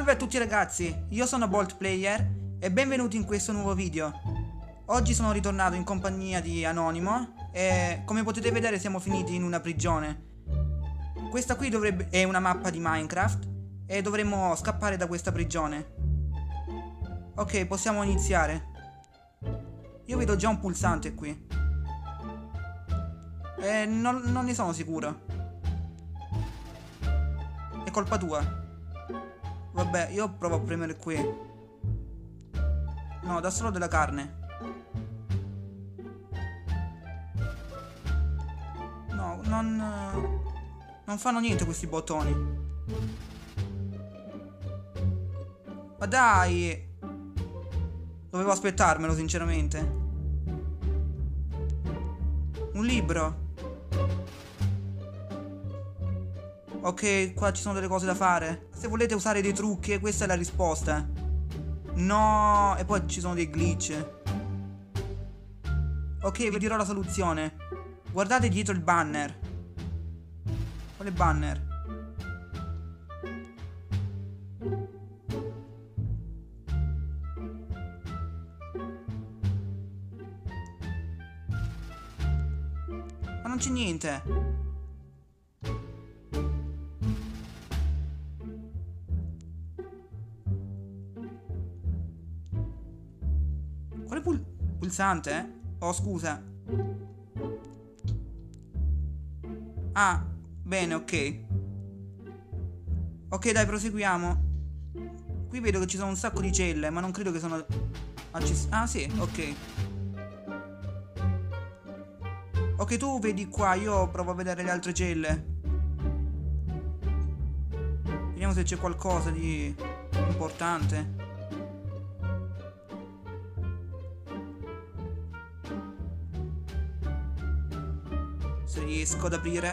Salve a tutti ragazzi, io sono Bolt Player e benvenuti in questo nuovo video. Oggi sono ritornato in compagnia di Anonimo e come potete vedere siamo finiti in una prigione. Questa qui è una mappa di Minecraft e dovremmo scappare da questa prigione. Ok, possiamo iniziare. Io vedo già un pulsante qui e non ne sono sicuro. È colpa tua. Vabbè, io provo a premere qui. No, dà solo della carne. No, non fanno niente questi bottoni. Ma dai! Dovevo aspettarmelo, sinceramente. Un libro. Ok, qua ci sono delle cose da fare. Se volete usare dei trucchi, questa è la risposta. No, e poi ci sono dei glitch. Ok, vi dirò la soluzione. Guardate dietro il banner. Quale banner? Ma non c'è niente. Quale pulsante? Oh, scusa. Ah, bene, ok. Ok, dai, proseguiamo. Qui vedo che ci sono un sacco di celle, ma non credo che sono ah, sì, ok. Ok, tu vedi qua, io provo a vedere le altre celle. Vediamo se c'è qualcosa di importante. Se riesco ad aprire.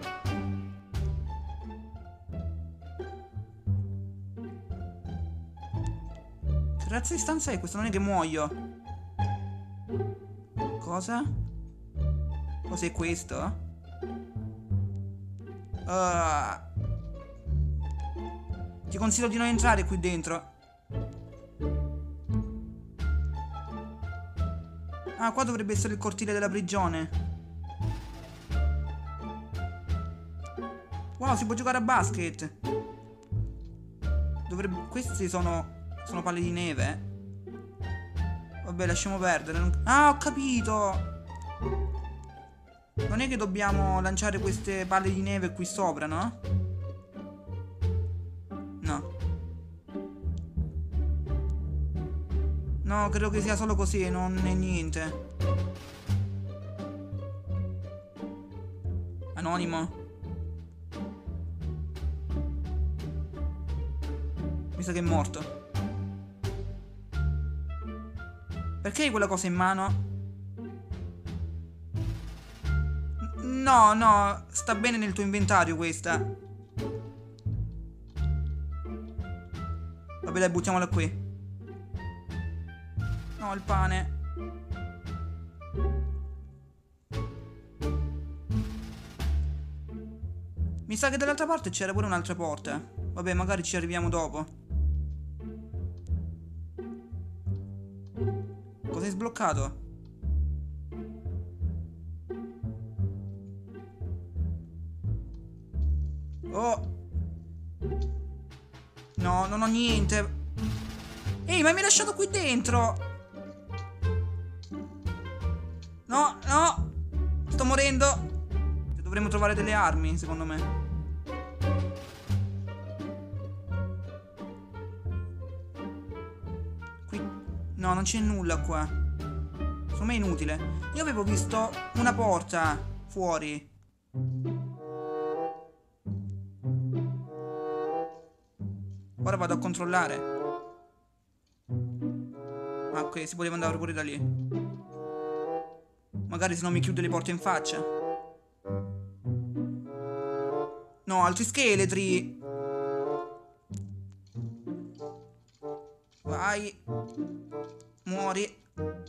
Che razza di stanza è questa? Non è che muoio. Cosa? Cos'è questo? Ti consiglio di non entrare qui dentro. Ah, qua dovrebbe essere il cortile della prigione. Wow, si può giocare a basket. Questi sono palle di neve. Vabbè, lasciamo perdere. Ah, ho capito. Non è che dobbiamo lanciare queste palle di neve qui sopra, no? No. No, credo che sia solo così, non è niente. Anonimo. Mi sa che è morto. Perché hai quella cosa in mano? No, no, sta bene nel tuo inventario questa. Vabbè, dai, buttiamola qui. No, il pane. Mi sa che dall'altra parte c'era pure un'altra porta. Vabbè, magari ci arriviamo dopo. Cosa hai sbloccato? Oh. No, non ho niente. Ehi, ma mi hai lasciato qui dentro. No, no. Sto morendo. Dovremmo trovare delle armi, secondo me. Qui. No, non c'è nulla qua. Secondo me è inutile. Io avevo visto una porta fuori. Ora vado a controllare. Ah, ok, si poteva andare pure da lì. Magari se non mi chiude le porte in faccia. No, altri scheletri. Vai. Muori.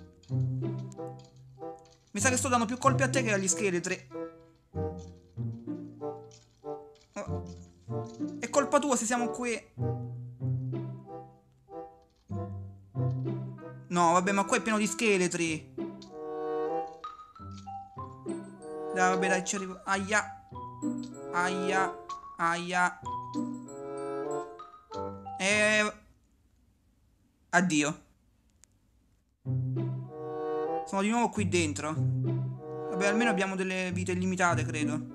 Mi sa che sto dando più colpi a te che agli scheletri. Oh. È colpa tua se siamo qui. No, vabbè, ma qua è pieno di scheletri. Dai, vabbè, dai, ci arrivo. Aia. Aia. Aia. Addio. Sono di nuovo qui dentro. Vabbè, almeno abbiamo delle vite illimitate, credo.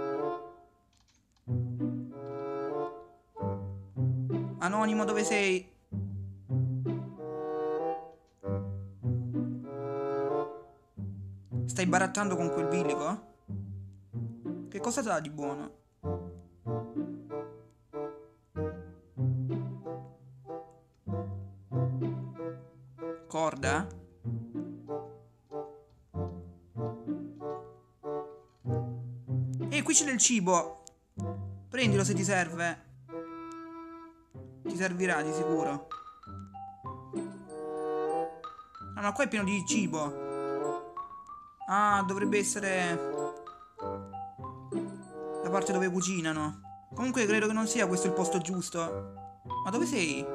Anonimo, dove sei? Stai barattando con quel bilico? Che cosa dà di buono? Corda? Ehi, qui c'è del cibo. Prendilo se ti serve. Ti servirà di sicuro. Ah, ma qua è pieno di cibo. Ah, dovrebbe essere la parte dove cucinano. Comunque credo che non sia questo il posto giusto. Ma dove sei?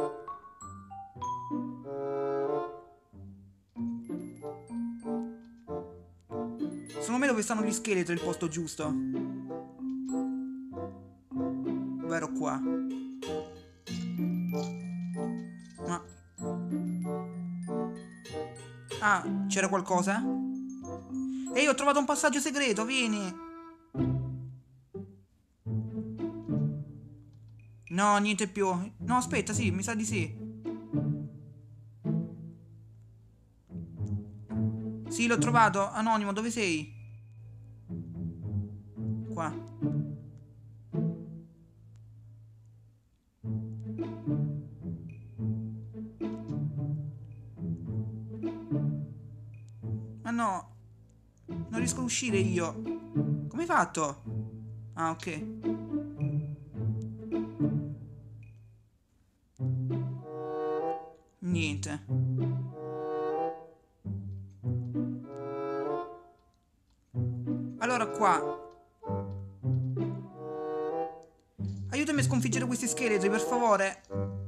Secondo me dove stanno gli scheletri è il posto giusto. Vero qua. Ma... Ah, c'era qualcosa? Ehi, ho trovato un passaggio segreto, vieni. No, niente più. No, aspetta, sì, mi sa di sì. Sì, l'ho trovato. Anonimo, dove sei? Qua. Ma no. Non riesco a uscire io. Come hai fatto? Ah, ok. Niente. Allora qua. Aiutami a sconfiggere questi scheletri, per favore.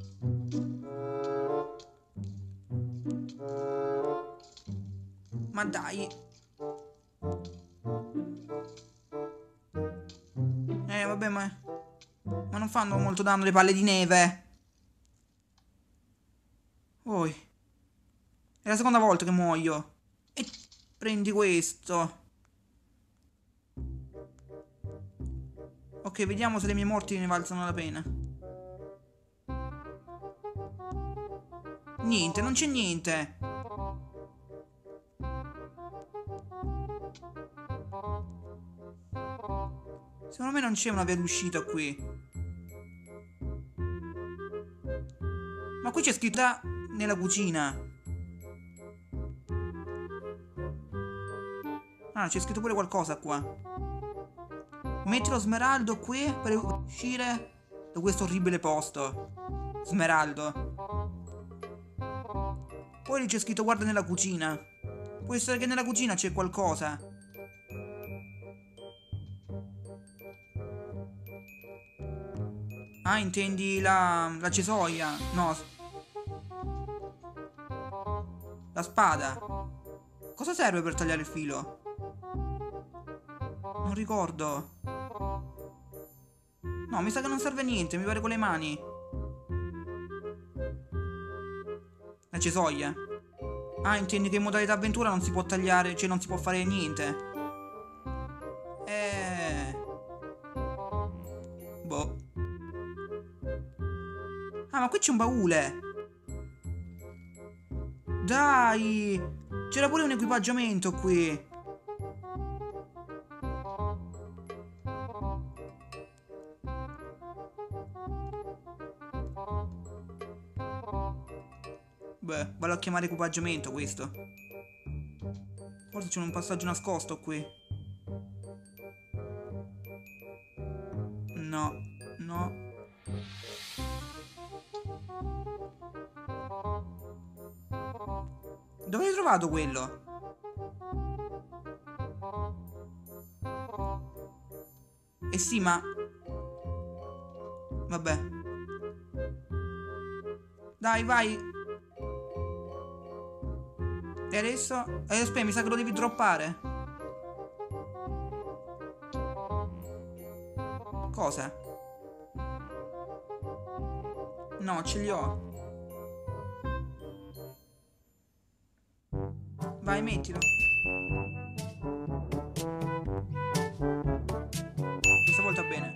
Ma dai. Vabbè, ma non fanno molto danno le palle di neve. Poi. È la seconda volta che muoio. E prendi questo. Ok, vediamo se le mie morti ne valsano la pena. Niente, non c'è niente. Secondo me non c'è una via d'uscita qui. Ma qui c'è scritta nella cucina. Ah, c'è scritto pure qualcosa qua. Metti lo smeraldo qui per uscire da questo orribile posto. Smeraldo. Poi lì c'è scritto guarda nella cucina. Può essere che nella cucina c'è qualcosa. Ah, intendi la cesoia? No. La spada. Cosa serve per tagliare il filo? Non ricordo. No, mi sa che non serve a niente, mi pare con le mani. La cesoia. Ah, intendi che in modalità avventura non si può tagliare, cioè non si può fare niente. Boh. Ah, ma qui c'è un baule. Dai! C'era pure un equipaggiamento qui. Beh, vado a chiamare equipaggiamento questo. Forse c'è un passaggio nascosto qui. No, no. Dove hai trovato quello? Eh sì, ma... Vabbè. Dai, vai. E adesso? Aspetta, mi sa che lo devi droppare. Cosa? No, ce li ho. Vai, mettilo. Questa volta bene.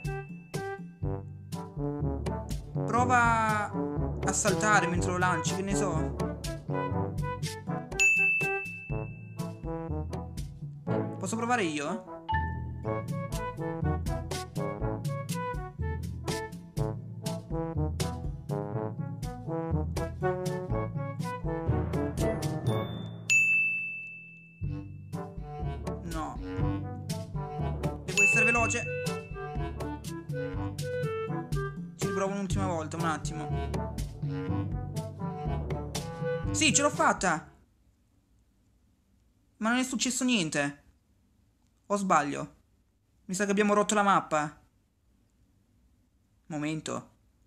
Prova a saltare mentre lo lanci, che ne so. Posso provare io? No. Devo essere veloce. Ci riprovo un'ultima volta, un attimo. Sì, ce l'ho fatta. Ma non è successo niente. O sbaglio? Mi sa che abbiamo rotto la mappa. Momento.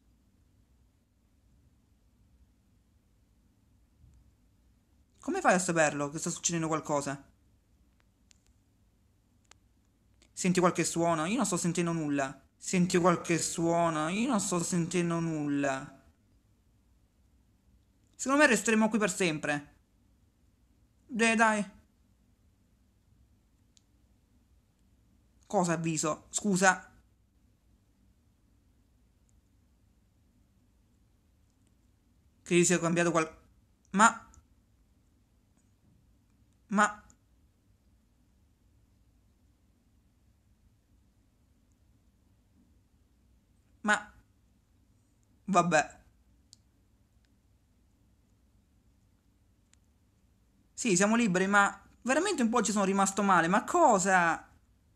Come fai a saperlo che sta succedendo qualcosa? Senti qualche suono? Io non sto sentendo nulla. Senti qualche suono? Io non sto sentendo nulla. Secondo me resteremo qui per sempre. Dai. Cosa avviso? Scusa. Che sia cambiato Ma... Ma... Ma... Vabbè. Sì, siamo liberi, ma... Veramente un po' ci sono rimasto male. Ma cosa?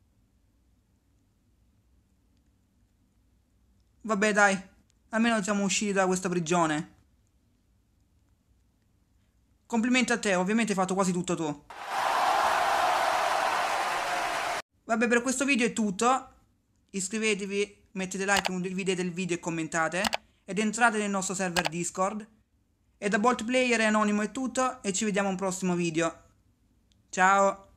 Vabbè, dai. Almeno siamo usciti da questa prigione. Complimenti a te, ovviamente hai fatto quasi tutto tu. Vabbè, per questo video è tutto. Iscrivetevi, mettete like, condividete il video e commentate. Ed entrate nel nostro server Discord. E da Bolt Player e Anonimo è tutto e ci vediamo a un prossimo video. Ciao!